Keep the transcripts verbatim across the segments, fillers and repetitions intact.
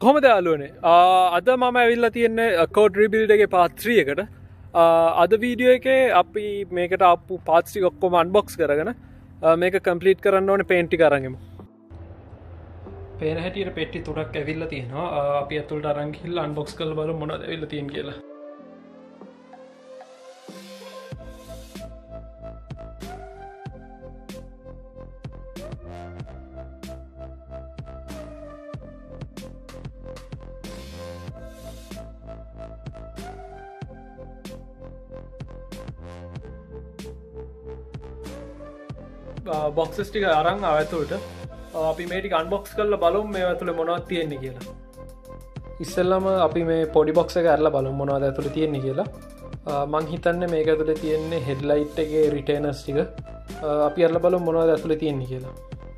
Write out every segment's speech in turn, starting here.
කොහොමද යාළුවනේ අද මම ඇවිල්ලා තියෙන්නේ කෝඩ් රිබිල්ඩ් එකේ පාර්ට් three එකට අද වීඩියෝ එකේ අපි මේකට ආපු පාර්ට්ස් ටික ඔක්කොම අන්බොක්ස් කරගෙන මේක කම්ප්ලීට් කරන්න ඕනේ පේන්ට් ටික අරන් එමු. පේන හැටියට පෙට්ටි තුනක් ඇවිල්ලා තියෙනවා. අපි අතුලට අරන් ගිහලා අන්බොක්ස් කරලා බලමු මොනවද ඇවිල්ලා තියෙන්නේ කියලා. බොක්සස් ටික අරන් ආව ඇතුළට අපි මේ ටික අන්බොක්ස් කරලා බලමු මේ ඇතුලේ මොනවද තියෙන්නේ කියලා. ඉස්සෙල්ලාම අපි මේ පොඩි බොක්ස් එක අරලා බලමු මොනවද ඇතුලේ තියෙන්නේ කියලා. මං හිතන්නේ මේක ඇතුලේ තියෙන්නේ හෙඩ්ලයිට් එකේ රිටේනර්ස් ටික. අපි අරලා බලමු මොනවද ඇතුලේ තියෙන්නේ කියලා.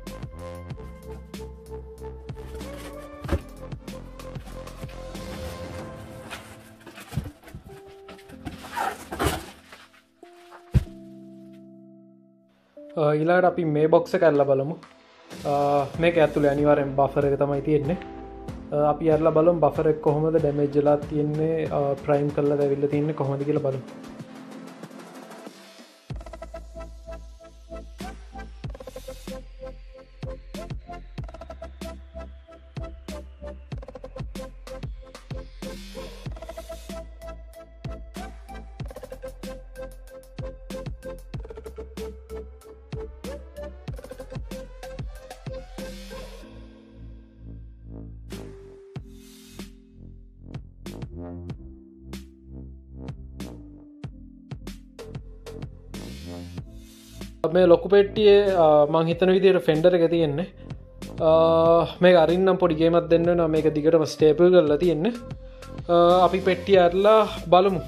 ඊළඟට අපි මේ බොක්ස් එක අරලා බලමු. මේක ඇතුලේ අනිවාර්යෙන් බෆර් එක තමයි තියෙන්නේ. අපි අරලා බලමු බෆර් එක කොහොමද ඩැමේජ් වෙලා තියෙන්නේ, ප්‍රයිම් කරලා දැවිලා තියෙන්නේ කොහොමද කියලා බලමු. මේ ලොකු පෙට්ටියේ මං හිතන විදිහට ෆෙන්ඩර් එක තියෙන්නේ. මේක අරින්නම් පොඩි ගේමක් දෙන්න වෙනවා. මේක දිගටම ස්ටේපල් කරලා තියෙන්නේ. අපි පෙට්ටිය අරලා බලමු.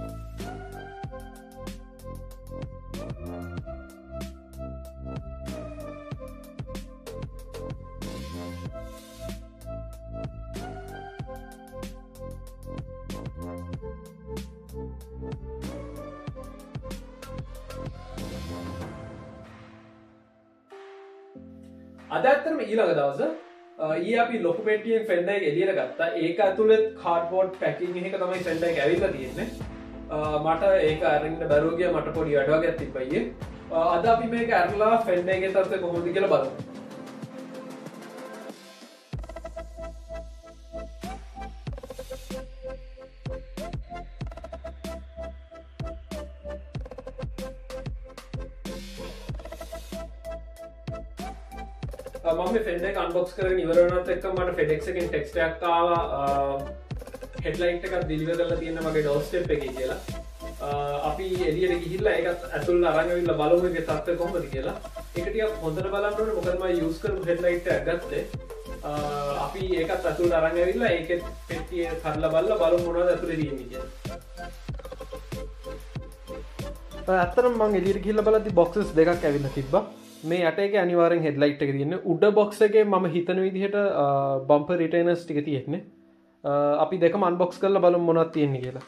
අද ඇත්තටම ඊළඟ දවස ඊයේ අපි ලොකු පෙට්ටියෙන් ෆෙන්ඩර් එක එළියට ගත්තා. ඒක ඇතුලේ කාඩ්බෝඩ් පැකින් එක තමයි ෆෙන්ඩර් එක ඇවිල්ලා තියෙන්නේ. මට ඒක අරින්න බැරුව ගියා. මට පොඩි වැඩ වගේක් තිබ්බා ඊයේ. අද අපි මේක අරලා ෆෙන්ඩර් එකේ තත්ත්වය කොහොමද කියලා බලමු. මම ෆෙන්ඩර් එක අන්බොක්ස් කරගෙන ඉවර වුණාත් එක්කම මට FedEx එකෙන් ටෙක්ස්ට් එකක් ආවා හෙඩ්ලයිට් එකක් ඩිලිවර් කරලා තියෙන මගේ ඩෝර් ස්ටෙප් එකේ කියලා. අපි එළියට ගිහිල්ලා ඒකත් ඇතුළට අරන් ඇවිල්ලා බලමු ඒකේ තත්ත්වය කොහොමද කියලා. ඒක ටිකක් හොඳට බලන්න ඕනේ මොකද මම යූස් කරපු හෙඩ්ලයිට් එකක් ගත්තේ. අපි ඒකත් ඇතුළට අරන් ඇවිල්ලා ඒකේ පෙට්ටිය කඩලා බලලා බලමු මොනවද ඇතුලේ තියෙන්නේ කියලා. ඇත්තටම මම එළියට ගිහිල්ලා බලද්දි බොක්සස් දෙකක් ඇවිල්ලා තිබ්බා. මේ යට එක අනිවාර්යෙන් හෙඩ්ලයිට් එක තියෙන්නේ. උඩ බොක්ස් එකේ මම හිතන විදිහට බම්පර් රිටේනර්ස් ටික තියෙන්නේ. අපි දෙකම අන්බොක්ස් කරලා බලමු මොනවද තියෙන්නේ කියලා.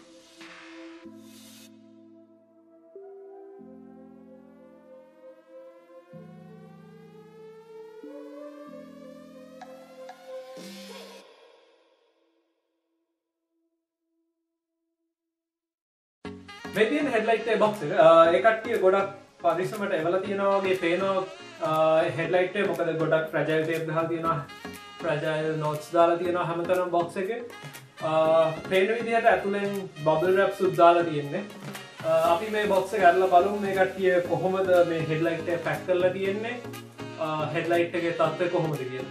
මේ තියෙන හෙඩ්ලයිට් එකේ බොක්ස් එක ඒ කට්ටිය ගොඩක් පරිස්සමට එවලා තියෙනවා වගේ පේනවා හෙඩ්ලයිට් එක. මොකද ගොඩක් ෆ්‍රැජයිල් ටේප් දාලා තියෙනවා, ෆ්‍රැජයිල් නෝට්ස් දාලා තියෙනවා හැමතැනම බොක්ස් එකේ. පේන විදිහට ඇතුලෙන් බබල් රැප්ස් උත් දාලා තියෙන්නේ. අපි මේ බොක්ස් එක අරලා බලමු මේ කට්ටිය කොහොමද මේ හෙඩ්ලයිට් එක පැක් කරලා තියෙන්නේ, හෙඩ්ලයිට් එකේ තත්ත්වය කොහොමද කියලා.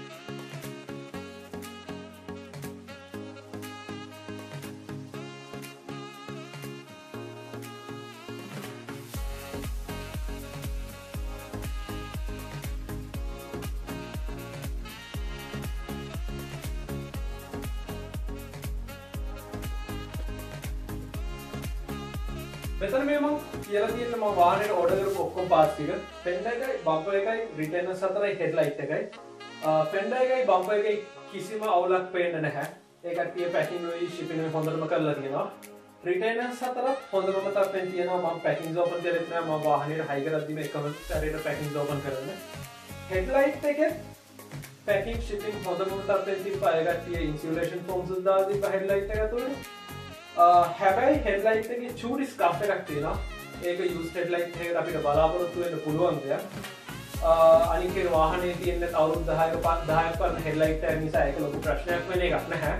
මෙතන මේ මම කියලා තියෙන මම වාහනේට ඕඩර් කරපු ඔක්කොම පාර්ට්ස් ටික ෆෙන්ඩර් එකයි බම්පර් එකයි රිටේනර්ස් අතරයි හෙඩ්ලයිට් එකයි ෆෙන්ඩර් එකයි බම්පර් එකයි කිසිම අවුලක් පේන්නේ නැහැ. ඒ කට්ටිය පැකින් වල ෂිපින් එක හොඳටම කරලා තියෙනවා. රිටේනර්ස් අතර හොඳම තත්ත්වයෙන් තියෙනවා. මම පැකින්ස් ඕපන් කරෙත් නෑ. මම වාහනේට හයි කරද්දිම එකම සැරේට පැකින්ස් ඕපන් කරන්නේ. හෙඩ්ලයිට් එකේ පැකින් ශිපින් හොඳමුට අපෙන් තිබ්බා ඒ කට්ටිය ඉන්සියුලේෂන් ෆෝම්ස් දාලා තිබ්බා හෙඩ්ලයිට් එක ඇතුලේ. හැබැයි හෙඩ්ලයිට් එකේ චූරි ස්කෆ් එකක් තියෙනවා. ඒක යූස් හෙඩ්ලයිට් එකකට අපිට බලාපොරොත්තු වෙන්න පුළුවන් දෙයක්. අනික ඒ වාහනේ තියෙන අවුරුදු දහයක දහයක් වගේ හෙඩ්ලයිට් එක නිසා ඒක ලොකු ප්‍රශ්නයක් වෙන එකක් නැහැ.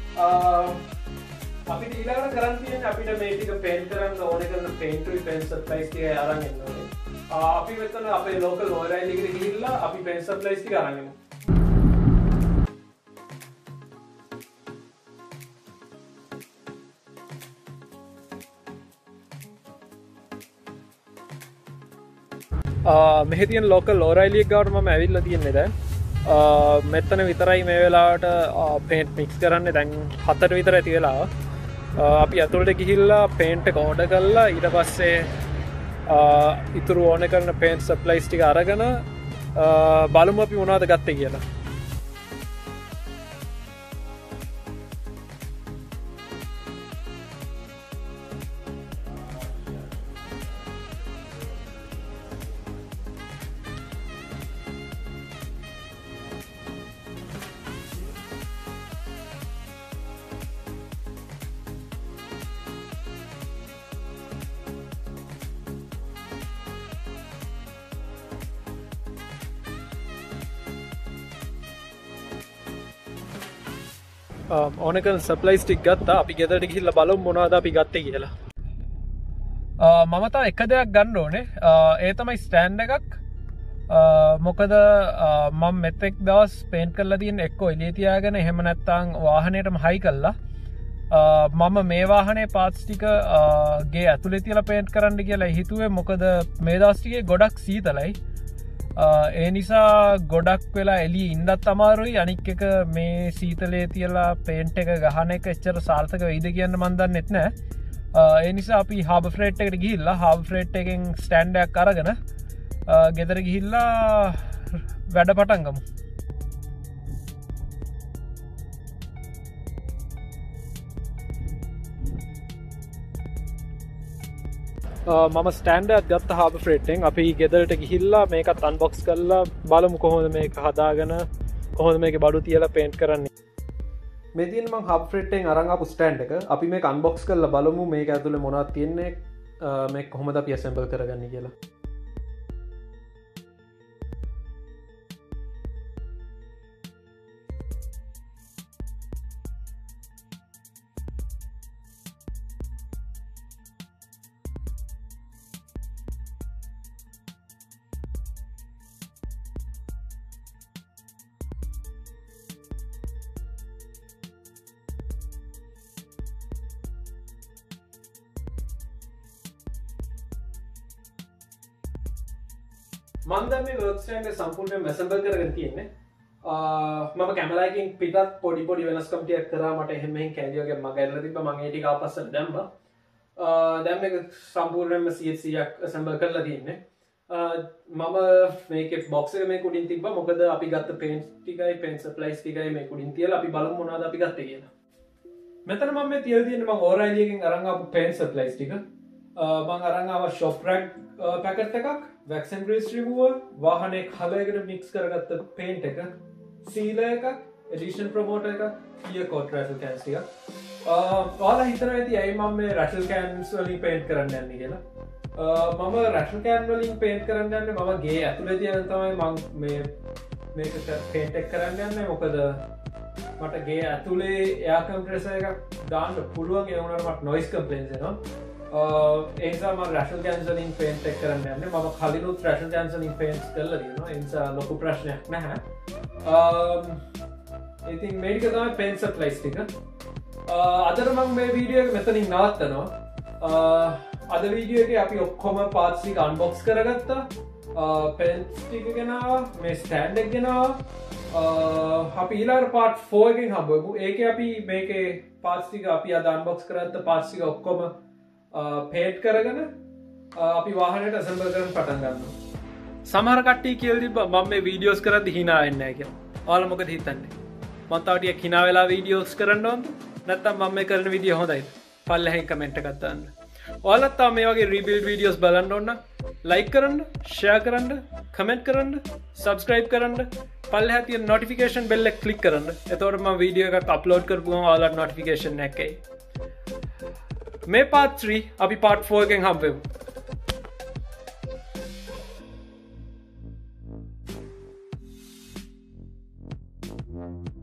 අපිට ඊළඟට කරන්න තියෙන්නේ අපිට මේ ටික පේන්ට් කරන්න ඕනේ කරන පේන්ට් පේන්ට් සප්ලයිස් ටික අරන් එන්න ඕනේ. අපි මෙතන අපේ ලෝකල් ඕරයිල් එකට ගිහිල්ලා අපි පේන්ට් සප්ලයිස් ටික අරන් එමු. මෙහි තියෙන ලෝකල් ඕරයිල් එක ගාවට මම ඇවිල්ලා තියෙන්නේ දැන්. මෙතන විතරයි මේ වෙලාවට පේන්ට් මික්ස් කරන්නේ. දැන් හතට විතර ඇති වෙලාව. අපි ඇතුළට ගිහිල්ලා පේන්ට් එක ඕඩර් කරලා ඊට පස්සේ ඉතුරු ඕන කරන පේන්ට් සප්ලයිස් ටික අරගෙන බලමු අපි මොනවද ගත්තේ කියලා. ඕනකන් සප්ලයිස් ටික් ගත්තා. අපි ගෙදරට ගිහිල්ලා බලමු මොනවද අපි ගත්තේ කියලා. මම තා එක දෙයක් ගන්න ඕනේ. ඒ තමයි ස්ටෑන්ඩ් එකක්. මොකද මම මෙතෙක් දවස් පේන්ට් කරලා තියෙන එක්කෝ එළිය තියාගෙන එහෙම නැත්නම් වාහනේටම හයි කළා. මම මේ වාහනේ පාර්ට්ස් ටික ගේ ඇතුලේ තියලා පේන්ට් කරන්න කියලා හිතුවේ. මොකද මේ දවස් ටිකේ ගොඩක් සීතලයි. ඒ නිසා ගොඩක් වෙලා එලි ඉන්නත් අමාරුයි. අනික් එක මේ සීතලේ තියලා පේන්ට් එක ගහන එක එච්චර සාර්ථක වෙයිද කියන්න මන් දන්නෙත් නෑ. ඒ නිසා අපි හාබර් ෆ්‍රේට් එකට ගිහිල්ලා හාබර් ෆ්‍රේට් එකෙන් ස්ටෑන්ඩ් එකක් අරගෙන ගෙදර ගිහිල්ලා වැඩ පටන් ගමු. මම ස්ටෑන්ඩ් ගත්ත හාබර් ෆ්‍රේට් එකෙන් අපි ගෙදරට ගිහිල්ලා මේකත් අන්බොක්ස් කරලා බලමු කොහොමද මේක හදාගෙන කොහොමද මේකේ බඩු තියලා පේන්ට් කරන්නේ. මේ තියෙන මම හාබර් ෆ්‍රේට් එකෙන් අරන් ආපු ස්ටෑන්ඩ් එක අපි මේක අන්බොක්ස් කරලා බලමු මේක ඇතුලේ මොනවද තියෙන්නේ මේක කොහොමද අපි ඇසෙම්බල් කරගන්නේ කියලා. මම දැන් මේ වර්ක් ස්ටෑන්ඩ් එක සම්පූර්ණයෙන්ම ඇසෙම්බල් කරගෙන තියෙන්නේ. මම කැමරා එකකින් පිටත් පොඩි පොඩි වෙනස්කම් ටිකක් කරා. මට එහෙම මෙහෙන් කැලිය වගේ මග ඇරලා තිබ්බා. මම ඒ ටික ආපස්සට දැම්මා. දැන් මේක සම්පූර්ණයෙන්ම සීඑච් සීයක් ඇසෙම්බල් කරලා තියෙන්නේ. මම මේකේ බොක්ස් එක මේක උඩින් තිබ්බා. මොකද අපි ගත්ත පේන්ට් ටිකයි පේන්ට් සප්ලයිස් ටිකයි මේක උඩින් තියලා අපි බලමු මොනවද අපි ගත්තේ කියලා. මෙතන මම මේ තියලා තියෙන්නේ මම ඕරයිල් එකෙන් අරන් ආපු පේන්ට් සප්ලයිස් ටික. මං අරන් ආවා ෂොප් රැග් පැකට් එකක්, වැක්ස් ඇන්ඩ් ග්‍රීස් රිමූවර්, වාහනේ කලරයකට මික්ස් කරගත්ත පේන්ට් එක, සීලර් එකක්, එඩිෂන් ප්‍රොමෝටර් එකක්, ක්ලියර් කෝට් රැටල් කෑන්ස් ටිකක්. ඔයාලා හිතනවා ඇති ඇයි මම මේ රැටල් කෑන්ස් වලින් පේන්ට් කරන්න යන්නේ කියලා. මම රැටල් කෑන් වලින් පේන්ට් කරන්න යන්නේ මම ගේ ඇතුලේ තියෙන තමයි මම මේ මේක පේන්ට් එක කරන්න යන්නේ. මොකද මට ගේ ඇතුලේ එයා කම්ප්‍රෙසර් එකක් දාන්න පුළුවන්. ඒ වුණාට මට නොයිස් කම්ප්ලේන්ට්ස් එනවා. ඒ නිසා මම රැටල් කෑන්ස් වලින් පේන්ට් එක කරන්න යන්නේ. මම කලිනුත් රැටල් කෑන්ස් වලින් පේන්ට් කරලා තියෙනවා. ඒ නිසා ලොකු ප්‍රශ්නයක් නැහැ. ඉතින් මේක තමයි පේන්ට් සප්ලයිස් ටික. අදට මම මේ වීඩියෝ එක මෙතනින් නවත්තනවා. අද වීඩියෝ එකේ අපි ඔක්කොම පාර්ට්ස් ටික අන්බොක්ස් කරගත්තා. පේන්ට්ස් ටික ගෙනාවා, මේ ස්ටෑන්ඩ් එක ගෙනාවා. අපි ඊළඟ පාර්ට් ෆෝර් එකෙන් හම්බෙමු. ඒකේ අපි මේකේ පාර්ට්ස් ටික අපි අද අන්බොක්ස් කරගත්ත පාර්ට්ස් ටික ඔක්කොම පේන්ට් කරගෙන අපි වාහනයට ඇසෙම්බල් කරන්න පටන් ගන්නවා. සමහර කට්ටිය කියලා තිබ්බා මම මේ වීඩියෝස් කරද්දි hina වෙන්නේ නැහැ කියලා. ඔයාලා මොකද හිතන්නේ? මම තව ටිකක් hina වෙලා වීඩියෝස් කරන්න ඕනද? නැත්නම් මම මේ කරන වීඩියෝ හොඳයිද? පල්ලෙහෙන් කමෙන්ට් එකක් දාන්න. ඔයාලත් තව මේ වගේ රීබිල්ඩ් වීඩියෝස් බලන්න ඕන නම් like කරන්න, share කරන්න, comment කරන්න, subscribe කරන්න, පල්ලෙහා තියෙන notification bell එක click කරන්න. එතකොට මම වීඩියෝ එකක් upload කරපුවම ඔයාලට notification එකක් එයි. මේ part three අපි part four එකෙන් හම්බෙමු.